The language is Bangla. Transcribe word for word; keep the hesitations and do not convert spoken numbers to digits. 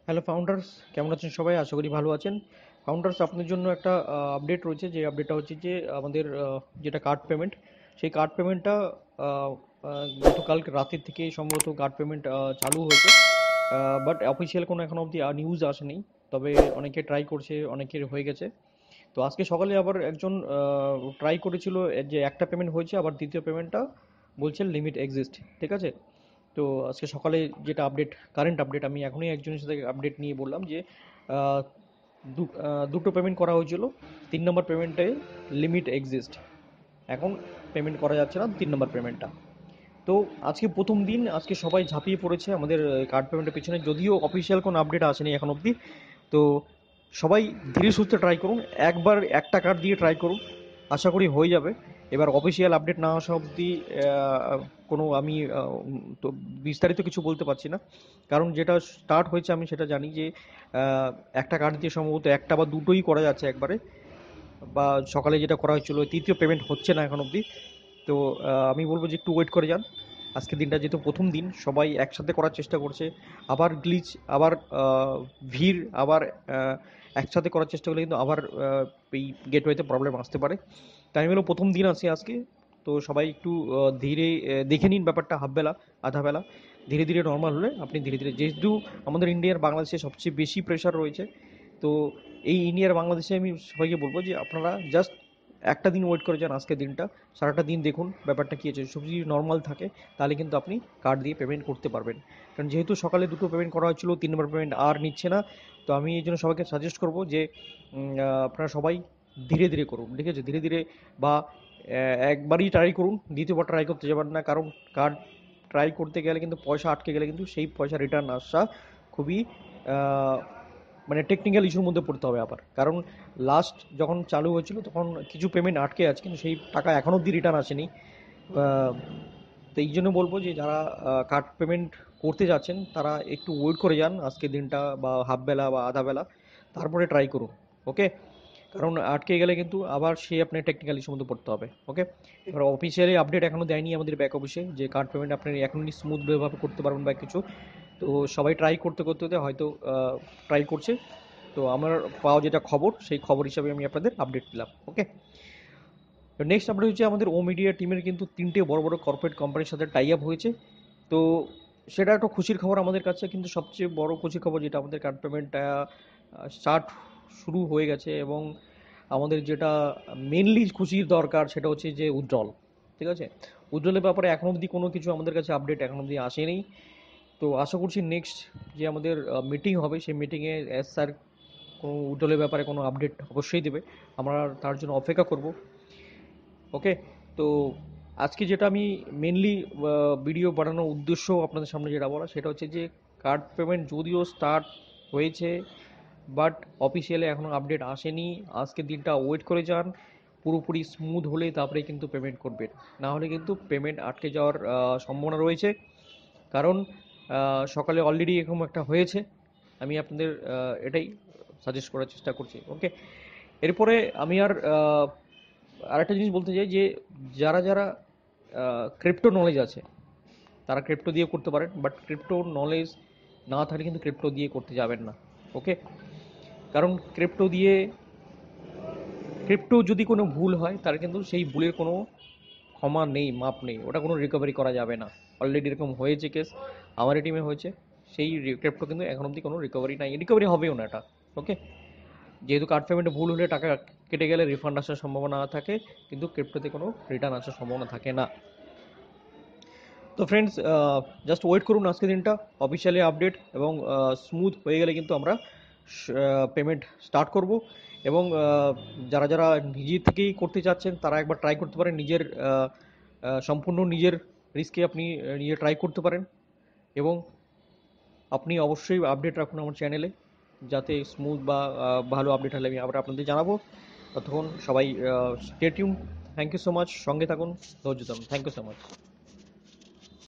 হ্যালো ফাউন্ডার্স, কেমন আছেন সবাই? আশা করি ভালো আছেন। ফাউন্ডার্স, আপনাদের জন্য একটা আপডেট রয়েছে। যে আপডেটটা হচ্ছে যে আমাদের আহ, যেটা কার্ড পেমেন্ট, সেই কার্ড পেমেন্টটা গতকাল রাতের থেকে সম্ভবত কার্ড পেমেন্ট চালু হয়েছে। বাট অফিসিয়াল কোনো এখনো অবধি নিউজ আসেনি। তবে অনেকে ট্রাই করছে, অনেকের হয়ে গেছে। তো আজকে সকালে আবার একজন ট্রাই করেছিল, যে একটা পেমেন্ট হয়েছে, আবার দ্বিতীয় পেমেন্টটা বলছে লিমিট এক্সিস্ট। ঠিক আছে। তো আজকে সকালে যেটা আপডেট, কারেন্ট আপডেট, আমি এখনই একজনের সাথে আপডেট নিয়ে বললাম যে আহ, দু- আহ, দুটো পেমেন্ট করা হয়েছিল। তিন নম্বর পেমেন্টে লিমিট এক্সিস্ট, এখন পেমেন্ট করা যাচ্ছে না তিন নম্বর পেমেন্টটা। তো আজকে প্রথম দিন, আজকে সবাই ঝাঁপিয়ে পড়েছে আমাদের কার্ড পেমেন্টের পিছনে, যদিও অফিসিয়াল কোনো আপডেট আসেনি এখন অবধি। তো সবাই ধীরে সুস্থে ট্রাই করুন, একবার একটা কার্ড দিয়ে ট্রাই করুন, আশা করি হয়ে যাবে। এবার অফিসিয়াল আপডেট না আসা অবধি আহ, কোনো আমি আহ, উম, তো বিস্তারিত কিছু বলতে পারছি না। কারণ যেটা স্টার্ট হয়েছে আমি সেটা জানি যে আহ, একটা কার্ড দিয়ে সম্ভবত একটা বা দুটোই করা যাচ্ছে একবারে, বা সকালে যেটা করা হয়েছিল তৃতীয় পেমেন্ট হচ্ছে না এখন অবধি। তো আহ, আমি বলবো যে একটু ওয়েট করে যান। আজকের দিনটা যেহেতু প্রথম দিন, সবাই একসাথে করার চেষ্টা করছে। আবার গ্লিচ, আবার আহ, ভিড়, আবার আহ, একসাথে করার চেষ্টা করলে কিন্তু আবার আহ, এই গেটওয়েতে প্রবলেম আসতে পারে। তাই আমি বলবো প্রথম দিন আছে আজকে। তো সবাই একটু আহ, ধীরে আহ, দেখে নিন ব্যাপারটা, হাফ বেলা, আধা বেলা, ধীরে ধীরে নর্মাল হলে আপনি ধীরে ধীরে, যেহেতু আমাদের ইন্ডিয়ার বাংলাদেশে সবচেয়ে বেশি প্রেশার রয়েছে। তো এই ইন্ডিয়ার বাংলাদেশে আমি সবাইকে বলবো যে আপনারা জাস্ট একটা দিন ওয়েট করে যান। আজকের দিনটা সারাটা দিন দেখুন ব্যাপারটা কী আছে। সব যদি নর্মাল থাকে তাহলে কিন্তু আপনি কার্ড দিয়ে পেমেন্ট করতে পারবেন। কারণ যেহেতু সকালে দুটো পেমেন্ট করা হয়েছিল, তিন নম্বর পেমেন্ট আর নিচ্ছে না। তো আমি এই জন্য সবাইকে সাজেস্ট করবো যে উম, আহ, আপনারা সবাই ধীরে ধীরে করুন, ঠিক আছে? ধীরে ধীরে, বা আহ, একবারই ট্রাই করুন, দ্বিতীয়বার ট্রাই করতে যাবেন না। কারণ কার্ড ট্রাই করতে গেলে কিন্তু পয়সা আটকে গেলে কিন্তু সেই পয়সা রিটার্ন আসা খুবই আহ, মানে টেকনিক্যাল ইস্যুর মধ্যে পড়তে হবে আবার। কারণ লাস্ট যখন চালু হয়েছিল তখন কিছু পেমেন্ট আটকে আছে, কিন্তু সেই টাকা এখনও অবধি রিটার্ন আসেনি। আহ, তো এই জন্য বলবো যে যারা কার্ড পেমেন্ট করতে যাচ্ছেন তারা একটু ওয়েট করে যান আজকের দিনটা, বা হাফ বেলা বা আধা বেলা, তারপরে ট্রাই করুন। ওকে। কারণ আটকে গেলে কিন্তু আবার সে আপনার টেকনিক্যাল ইস্যুর মধ্যে পড়তে হবে। ওকে। এবার অফিসিয়ালি আপডেট এখনও দেয়নি আমাদের ব্যাক অফিসে যে কার্ড পেমেন্ট আপনি এখনই স্মুথভাবে করতে পারবেন বা কিছু। তো সবাই ট্রাই করতে করতে করতে হয়তো ট্রাই করছে। তো আমার পাওয়া যেটা খবর, সেই খবর হিসাবে আমি আপনাদের আপডেট দিলাম। ওকে। নেক্সট আপডেট হচ্ছে আমাদের ও মিডিয়া টিমের কিন্তু তিনটে বড় বড় কর্পোরেট কোম্পানির সাথে টাই আপ হয়েছে। তো সেটা একটা খুশির খবর আমাদের কাছে। কিন্তু সবচেয়ে বড় খুশির খবর যেটা, আমাদের কার্ড পেমেন্টটা স্টার্ট শুরু হয়ে গেছে। এবং আমাদের যেটা মেনলি খুশির দরকার সেটা হচ্ছে যে উজ্জ্বল। ঠিক আছে। উজ্জ্বলের ব্যাপারে এখন অবধি কোনো কিছু আমাদের কাছে আপডেট এখন অবধি আসেনি। তো আশা করছি নেক্সট যে আমাদের মিটিং হবে সেই মিটিংয়ে এস স্যার কোনো উজ্জ্বলের ব্যাপারে কোনো আপডেট অবশ্যই দেবে। আমরা তার জন্য অপেক্ষা করব। ওকে। তো আজকে যেটা আমি মেনলি ভিডিও বানানোর উদ্দেশ্য আপনাদের সামনে যেটা বলা, সেটা হচ্ছে যে কার্ড পেমেন্ট যদিও স্টার্ট হয়েছে, বাট অফিসিয়ালি এখনও আপডেট আসেনি। আজকের দিনটা ওয়েট করে যান, পুরোপুরি স্মুথ হলে তারপরে কিন্তু পেমেন্ট করবেন। না হলে কিন্তু পেমেন্ট আটকে যাওয়ার আহ, সম্ভাবনা রয়েছে। কারণ আহ, সকালে অলরেডি এরকম একটা হয়েছে। আমি আপনাদের আহ, এটাই সাজেস্ট করার চেষ্টা করছি। ওকে। এরপরে আমি আর আহ, আরেকটা জিনিস বলতে চাই যে যারা যারা ক্রিপ্টো নলেজ আছে তারা ক্রিপ্টো দিয়ে করতে পারেন, বাট ক্রিপ্টো নলেজ না থাকলে কিন্তু ক্রিপ্টো দিয়ে করতে যাবেন না। ওকে। কারণ ক্রিপ্টো দিয়ে, ক্রিপ্টো যদি কোনো ভুল হয় তাহলে কিন্তু সেই ভুলের কোনো ক্ষমা নেই, মাপ নেই, ওটা কোনো রিকভারি করা যাবে না। অলরেডি এরকম হয়েছে কেস, আমার টিমে হয়েছে। সেই ক্রিপ্টো কিন্তু এখন অবধি কোনো রিকভারি নাই, রিকভারি হবেও না এটা। ওকে। যেহেতু কার্ড পেমেন্টে ভুল হলে টাকা কেটে গেলে রিফান্ড আসার সম্ভাবনা থাকে, কিন্তু ক্রিপ্টোতে কোনো রিটার্ন আসার সম্ভাবনা থাকে না। তো ফ্রেন্ডস, জাস্ট ওয়েট করুন আজকের দিনটা অফিসিয়ালি আপডেট, এবং স্মুথ হয়ে গেলে কিন্তু আমরা পেমেন্ট স্টার্ট করব। এবং আহ, যারা যারা নিজে থেকেই করতে চাচ্ছেন তারা একবার ট্রাই করতে পারেন, নিজের আহ, আহ, সম্পূর্ণ নিজের রিস্কে আপনি আহ, নিজে ট্রাই করতে পারেন। এবং আপনি অবশ্যই আপডেট রাখুন আমার চ্যানেলে, যাতে স্মুথ বা আহ, ভালো আপডেট হলে আমি আবার আপনাদের জানাবো। ততক্ষণ সবাই stay tune. Thank you so much, সঙ্গে থাকুন, ধৈর্য ধরুন। Thank you so much.